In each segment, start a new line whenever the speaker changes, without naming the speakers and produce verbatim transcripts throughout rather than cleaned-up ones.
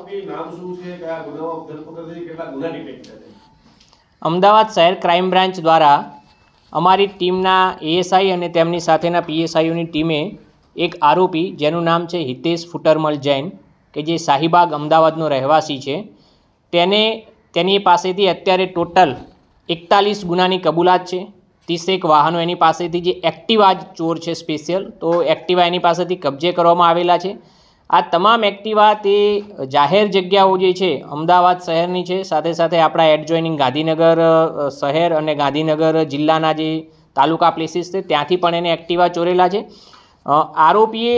આરોપી નામ શું છે, કયા ગુનામાં ધરપકડ થઈ, કેટલા ગુના ડિટેક્ટ થયા છે?
અમદાવાદ શહેર ક્રાઇમ બ્રાન્ચ દ્વારા અમારી ટીમના એએસઆઈ અને તેમની સાથેના પીએસઆઈઓની ટીમે એક આરોપી જેનું નામ છે હિતેશ ફૂટરમલ જૈન કે જે શાહીબાગ અમદાવાદનો રહેવાસી છે, તેને તેની પાસેથી અત્યારે ટોટલ એકતાલીસ ગુનાની કબૂલાત છે. ત્રીસેક વાહનો એની પાસેથી જે એક્ટિવા જ ચોર છે સ્પેશિયલ, તો એક્ટિવા એની પાસેથી કબજે કરવામાં આવેલા છે. આ તમામ એક્ટિવા તે જાહેર જગ્યાઓ જે છે અમદાવાદ શહેરની છે, સાથે સાથે આપણા એડજોઇનિંગ ગાંધીનગર શહેર અને ગાંધીનગર જિલ્લાના જે તાલુકા પ્લેસીસ છે ત્યાંથી પણ એને એક્ટિવા ચોરેલા છે. આરોપીએ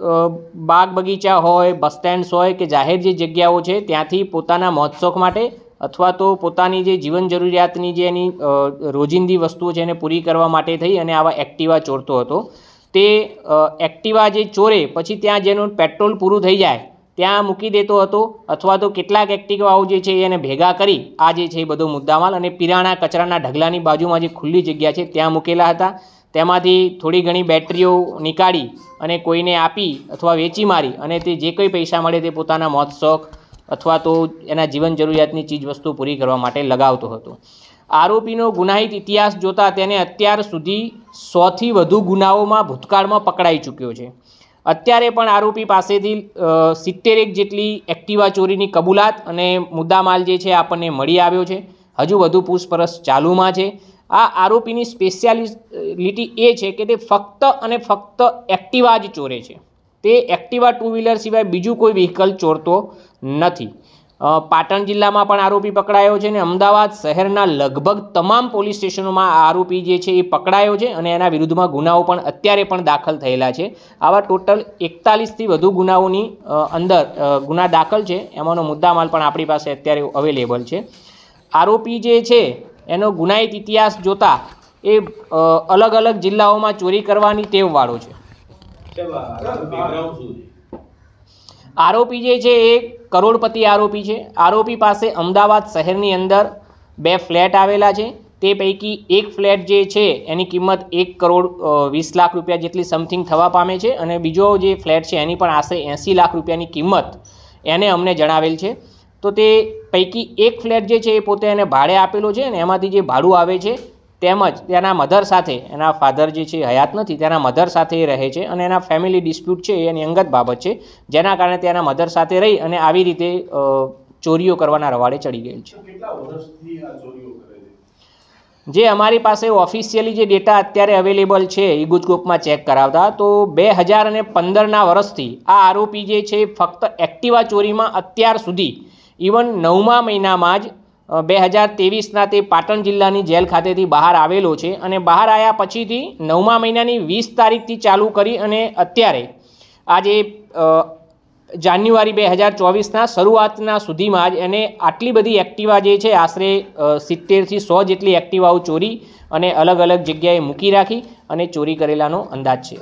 બાગ બગીચા હોય, બસ સ્ટેન્ડ્સ હોય કે જાહેર જે જગ્યાઓ છે ત્યાંથી પોતાના મોજશોખ માટે અથવા તો પોતાની જે જીવન જરૂરિયાતની જે એની રોજિંદી વસ્તુઓ છે એને પૂરી કરવા માટે થઈ અને આવા એક્ટિવા ચોરતો હતો. તે એક્ટિવા જે ચોરે પછી ત્યાં જેનું પેટ્રોલ પૂરું થઈ જાય ત્યાં મૂકી દેતો હતો, અથવા તો કેટલાક એક્ટિવાઓ જે છે એને ભેગા કરી આ જે છે એ બધો મુદ્દામાલ અને પીરાણા કચરાના ઢગલાની બાજુમાં જે ખુલ્લી જગ્યા છે ત્યાં મૂકેલા હતા. તેમાંથી થોડી ઘણી બેટરીઓ નીકાળી અને કોઈને આપી અથવા વેચી મારી અને તે જે કંઈ પૈસા મળે તે પોતાના મોજ શોખ અથવા તો એના જીવન જરૂરિયાતની ચીજ વસ્તુ પૂરી કરવા માટે લગાવતો હતો. આરોપીનો ગુનાહિત ઇતિહાસ જોતાં તેને અત્યાર સુધી સોથી વધુ ગુનાઓમાં ભૂતકાળમાં પકડાઈ ચૂક્યો છે. અત્યારે પણ આરોપી પાસેથી સિત્તેરેક જેટલી એક્ટિવા ચોરીની કબૂલાત અને મુદ્દામાલ જે છે આપણને મળી આવ્યો છે. હજુ વધુ પૂછપરછ ચાલુમાં છે. આ આરોપીની સ્પેશિયાલિટી એ છે કે તે ફક્ત અને ફક્ત એક્ટિવા જ ચોરે છે. તે એક્ટિવા ટુ વ્હીલર સિવાય બીજું કોઈ વ્હીકલ ચોરતો નથી. પાટણ જિલ્લામાં પણ આરોપી પકડાયો છે અને અમદાવાદ શહેરના લગભગ તમામ પોલીસ સ્ટેશનોમાં આ આરોપી જે છે એ પકડાયો છે અને એના વિરુદ્ધમાં ગુનાઓ પણ અત્યારે પણ દાખલ થયેલા છે. આવા ટોટલ એકતાલીસથી વધુ ગુનાઓની અંદર ગુના દાખલ છે. એમાંનો મુદ્દામાલ પણ આપણી પાસે અત્યારે અવેલેબલ છે. આરોપી જે છે એનો ગુનાહિત ઇતિહાસ જોતા એ અલગ અલગ જિલ્લાઓમાં ચોરી કરવાની ટેવવાળો છે. આરોપી જે છે એ કરોડપતિ આરોપી છે. આરોપી પાસે અમદાવાદ શહેરની અંદર બે ફ્લેટ આવેલા છે. તે પૈકી એક ફ્લેટ જે છે એની કિંમત એક કરોડ વીસ લાખ રૂપિયા જેટલી સમથિંગ થવા પામે છે અને બીજો જે ફ્લેટ છે એની પણ આશરે એંસી લાખ રૂપિયાની કિંમત એને અમને જણાવેલ છે. તો તે પૈકી એક ફ્લેટ જે છે એ પોતે એને ભાડે આપેલો છે અને એમાંથી જે ભાડું આવે છે તેમજ તેના મધર સાથે, એના ફાધર જે છે હયાત નથી, તેના મધર સાથે એ રહે છે અને એના ફેમિલી ડિસ્પ્યુટ છે એની અંગત બાબત છે, જેના કારણે તેના મધર સાથે રહી અને આવી રીતે ચોરીઓ કરવાના રવાડે ચડી ગયેલ છે. જે અમારી પાસે ઓફિશિયલી જે ડેટા અત્યારે અવેલેબલ છે ઈ ગુજકોપમાં ચેક કરાવતા તો બે હજાર અને પંદરના વર્ષથી આ આરોપી જે છે ફક્ત એક્ટિવા ચોરીમાં અત્યાર સુધી ઇવન નવમા મહિનામાં જ બે હજાર ત્રેવીસના તે પાટણ જિલ્લાની જેલ ખાતેથી બહાર આવેલો છે અને બહાર આવ્યા પછીથી નવમા મહિનાની વીસ તારીખથી ચાલુ કરી અને અત્યારે આજે જાન્યુઆરી બે હજાર ચોવીસના શરૂઆતના સુધીમાં જ એને આટલી બધી એક્ટિવા જે છે આશરે સિત્તેરથી સો જેટલી એક્ટિવાઓ ચોરી અને અલગ અલગ જગ્યાએ મૂકી રાખી અને ચોરી કરેલાનો અંદાજ છે.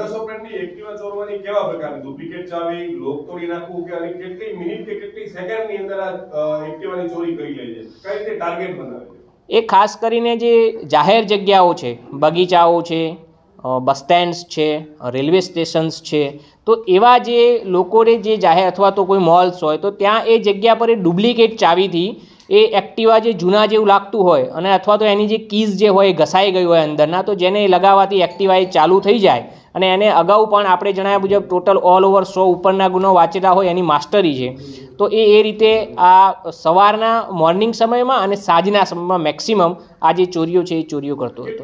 એ ખાસ કરીને જે જાહેર જગ્યાઓ છે, બગીચાઓ છે, બસ સ્ટેન્ડ્સ છે, રેલવે સ્ટેશન્સ છે, તો એવા જે લોકોને જે જાહેર અથવા તો કોઈ મોલ્સ હોય તો ત્યાં એ જગ્યા પર એ ડુપ્લિકેટ ચાવીથી એ એક્ટિવા જે જૂના જેવું લાગતું હોય અને અથવા તો એની જે કીઝ જે હોય એ ઘસાઈ ગઈ હોય અંદરના, તો જેને લગાવવાથી એક્ટિવા એ ચાલુ થઈ જાય અને એને અગાઉ પણ આપણે જણાવ્યા મુજબ ટોટલ ઓલ ઓવર સો ઉપરના ગુનો વાંચેલા હોય એની માસ્ટરી છે. તો એ એ રીતે આ સવારના મોર્નિંગ સમયમાં અને સાંજના સમયમાં મેક્સિમમ આ જે ચોરીઓ છે એ ચોરીઓ કરતો હતો.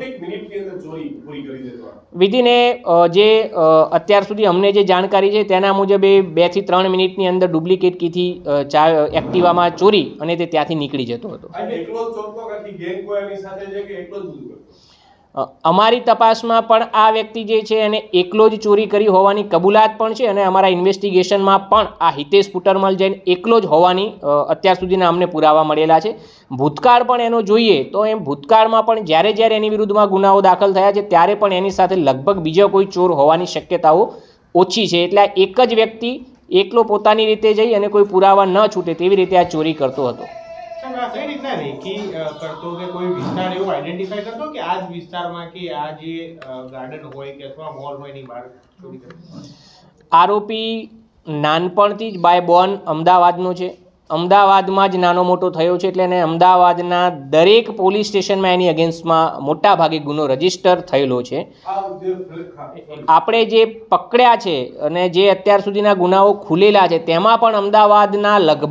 વિધિન એ જે અત્યાર સુધી અમને જે જાણકારી છે તેના મુજબ એ બેથી ત્રણ મિનિટની અંદર ડુપ્લિકેટ કીથી ચા એક્ટિવામાં ચોરી અને તે ત્યાંથી નીકળી જતો હતો. અમારી તપાસમાં પણ આ વ્યક્તિ જે છે એને એકલો જ ચોરી કરી હોવાની કબૂલાત પણ છે અને અમારા ઇન્વેસ્ટિગેશનમાં પણ આ હિતેશ ફૂટરમલ જૈન એકલો જ હોવાની અત્યાર સુધીના અમને પુરાવા મળેલા છે. ભૂતકાળ પણ એનો જોઈએ તો એમ ભૂતકાળમાં પણ જ્યારે જ્યારે એની વિરુદ્ધમાં ગુનાઓ દાખલ થયા છે ત્યારે પણ એની સાથે લગભગ બીજો કોઈ ચોર હોવાની શક્યતાઓ ઓછી છે. એટલે આ એક જ વ્યક્તિ એકલો પોતાની રીતે જઈ અને કોઈ પુરાવા ન છૂટે તેવી રીતે આ ચોરી કરતો હતો.
કઈ રીતના રેકી કરતો કે કોઈ વિસ્તાર એવો આઈડેન્ટિફાઈ કરતો કે આ જ વિસ્તારમાં કે આ જે ગાર્ડન હોય કે અથવા મોલ હોય એની બહાર ચોરી કરતો?
આરોપી નાનપણથી જ બાય બોર્ન અમદાવાદનો છે. અમદાવાદમાં જ નાનો મોટો થયો છે એટલે એને અમદાવાદના દરેક પોલીસ સ્ટેશનમાં એની અગેન્સ્ટમાં મોટા ભાગે ગુનો રજીસ્ટર થયેલો છે. આપણે જે પકડ્યા છે અને જે અત્યાર સુધીના ગુનાઓ ખુલેલા છે તેમાં પણ અમદાવાદના લગભગ